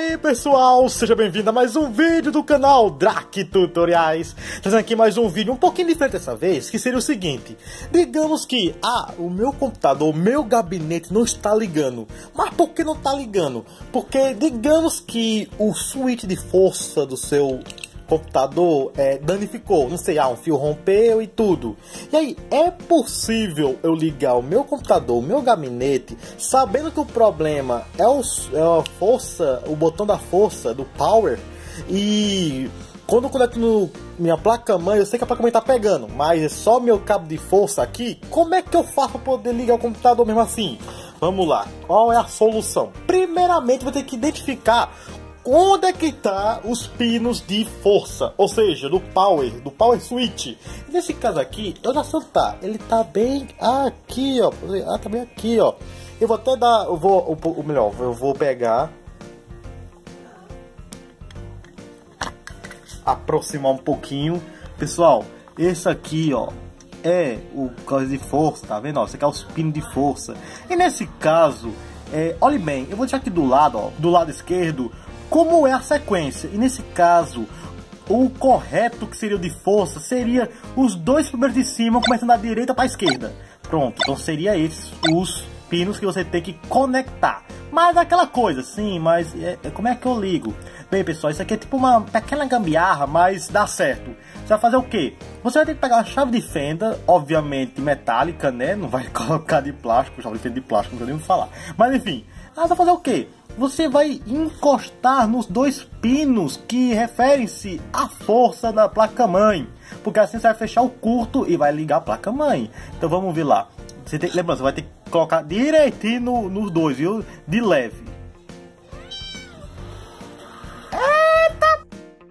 aí pessoal, seja bem-vindo a mais um vídeo do canal Drac Tutoriais. Trazendo aqui mais um vídeo um pouquinho diferente dessa vez, que seria o seguinte. Digamos que, o meu computador, o meu gabinete não está ligando. Mas por que não está ligando? Porque digamos que o switch de força do seu computador danificou, não sei, um fio rompeu e tudo. E aí, é possível eu ligar o meu computador, o meu gabinete, sabendo que o problema é a força, o botão da força, do power, e quando eu conecto no minha placa-mãe, eu sei que a placa-mãe tá pegando, mas é só meu cabo de força aqui. Como é que eu faço para poder ligar o computador mesmo assim? Vamos lá, qual é a solução? Primeiramente, vou ter que identificar onde é que tá os pinos de força, ou seja, do power switch. Nesse caso aqui, eu já sei, ele tá bem aqui, ó. Tá bem aqui, ó. Eu vou até dar, eu vou pegar, aproximar um pouquinho, pessoal. Esse aqui, ó, é o coisa de força, tá vendo? Ó, esse aqui é os pinos de força. E nesse caso, olhe bem, eu vou deixar aqui do lado, ó, do lado esquerdo, como é a sequência. E nesse caso, o correto que seria o de força seria os dois primeiros de cima começando da direita para a esquerda. Pronto, então seria esses os pinos que você tem que conectar. Mas aquela coisa, sim, mas como é que eu ligo? Bem pessoal, isso aqui é tipo uma pequena gambiarra, mas dá certo. Você vai fazer o quê? Você vai ter que pegar a chave de fenda, obviamente metálica, né? Não vai colocar de plástico, chave de fenda de plástico, não sei nem falar. Mas enfim, você vai fazer o quê? Você vai encostar nos dois pinos que referem-se à força da placa-mãe, porque assim você vai fechar o curto e vai ligar a placa-mãe. Então vamos ver lá. Lembrando, você vai ter que colocar direitinho nos dois, viu? De leve. Eita!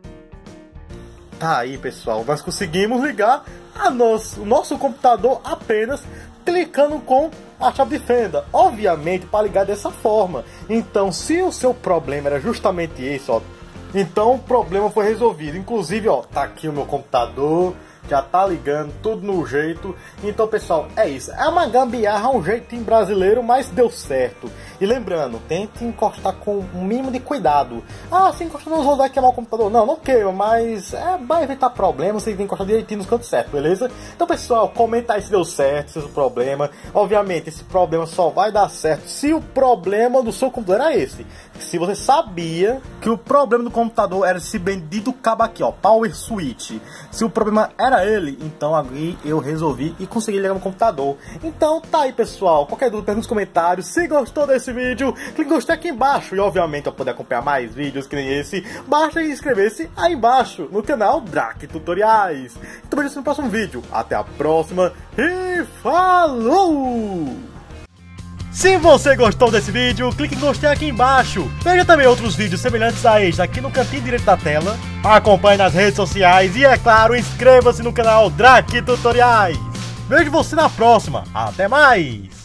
Tá aí, pessoal. Nós conseguimos ligar o nosso computador apenas clicando com a chave de fenda, obviamente para ligar dessa forma. Então, se o seu problema era justamente esse, ó, então o problema foi resolvido. Inclusive, ó, tá aqui o meu computador, já tá ligando, tudo no jeito. Então, pessoal, é isso. É uma gambiarra, um jeitinho brasileiro, mas deu certo. E lembrando, tente encostar com um mínimo de cuidado. Se encostar nos vai queimar o computador. Não queima, mas vai evitar problemas. Você tem que encostar direitinho nos cantos certos, beleza? Então, pessoal, comenta aí se deu certo, se é o problema. Obviamente, esse problema só vai dar certo se o problema do seu computador era esse. Se você sabia que o problema do computador era esse bendito cabo aqui, ó, power switch. Se o problema era ele, então aí eu resolvi e consegui ligar no computador. Então tá aí, pessoal. Qualquer dúvida, pergunta nos comentários. Se gostou desse vídeo, clique em gostei aqui embaixo. E obviamente, para poder acompanhar mais vídeos que nem esse, basta inscrever-se aí embaixo no canal Drac Tutoriais. Então vejo no próximo vídeo. Até a próxima e falou! Se você gostou desse vídeo, clique em gostei aqui embaixo. Veja também outros vídeos semelhantes a este aqui no cantinho direito da tela. Acompanhe nas redes sociais e, é claro, inscreva-se no canal Drac Tutoriais. Vejo você na próxima. Até mais!